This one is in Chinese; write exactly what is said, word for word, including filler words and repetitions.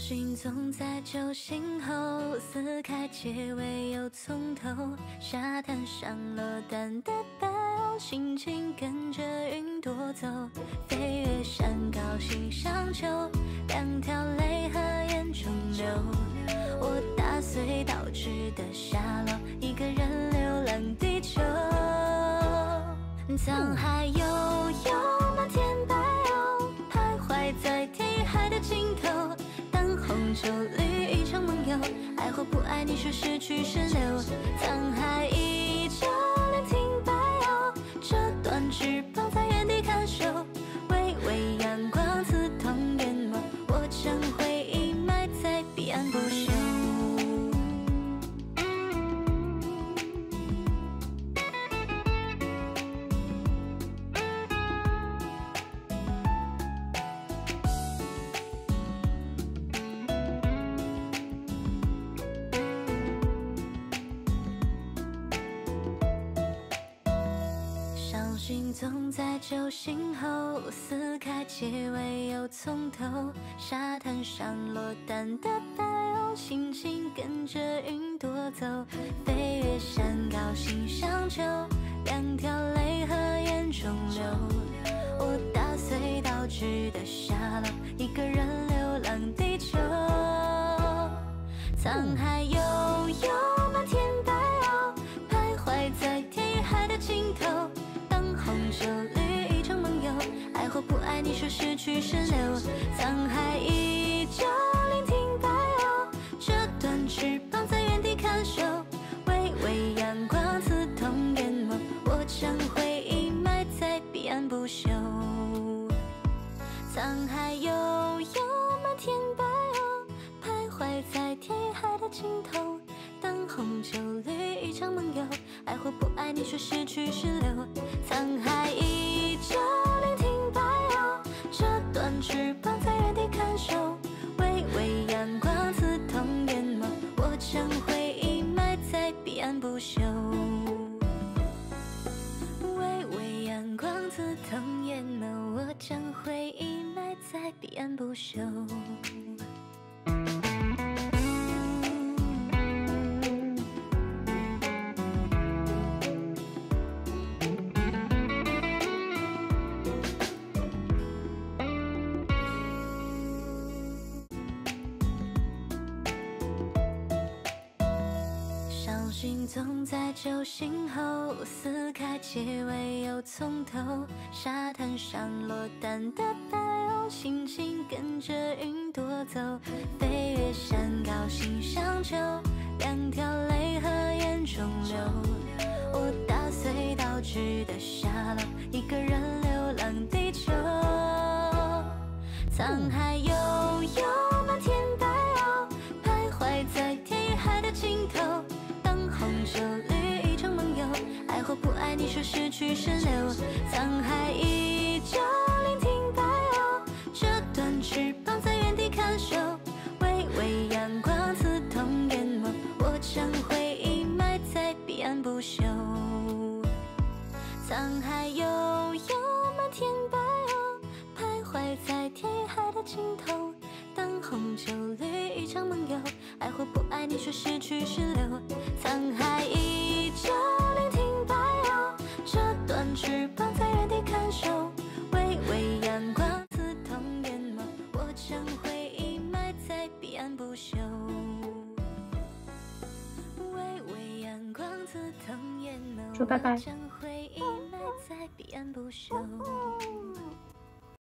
心总在酒醒后，撕开结尾又从头。沙滩上落单的白鸥，心情跟着云朵走。飞越山高心上秋，两条泪和眼中流。我打碎倒置的沙漏，一个人流浪地球。沧海悠悠，漫天白鸥，徘徊在天与海的尽头。红酒绿一场梦游，爱或不爱，你说是去是留。沧海依旧，聆听白鸥，折断翅膀在原地看守。微微阳光刺痛眼眸，我将回忆埋在彼岸不朽。心总在酒醒后，撕开结尾又从头。沙滩上落单的白鸥，心情跟着云朵走。飞越山高心上秋，两条泪和眼中流。我打碎倒置的沙漏，一个人流浪地球。沧海悠悠，漫天白鸥，徘徊在天与海的尽头。红酒绿一场梦游，爱或不爱，你说是去是留。沧海依旧，聆听白鸥，折断翅膀在原地看守。微微阳光刺痛眼眸，我将回忆埋在彼岸不朽。沧海悠悠，漫天白鸥，徘徊在天与海的尽头。当红酒绿一场梦游，爱或不爱，你说是去是留。沧海依旧，聆听白鸥，折断翅膀在原地看守。微微阳光刺痛眼眸，我将回忆埋在彼岸不朽。微微阳光刺痛眼眸，我将回忆埋在彼岸不朽。心总在酒醒后，撕开结尾又从头。沙滩上落单的白鸥，心情跟着云朵走。飞越山高心上秋，两条泪和眼中流。我打碎倒置的沙漏，一个人流浪地球。沧海悠悠，漫天白鸥，徘徊在天与海的尽头。红酒绿一场梦游，爱或不爱，你说是去是留。沧海依旧，聆听白鸥，折断翅膀在原地看守。微微阳光刺痛眼眸，我将回忆埋在彼岸不朽。沧海悠悠，漫天白鸥，徘徊在天与海的尽头。当红酒绿一场梦游，爱或不爱，你说是去是留。沧海依旧，聆听白鸥，折断翅膀在原地看守。微微阳光刺痛眼眸，我将回忆埋在彼岸不朽。微微阳光刺痛眼眸， 说拜拜。 我将回忆埋在彼岸不朽。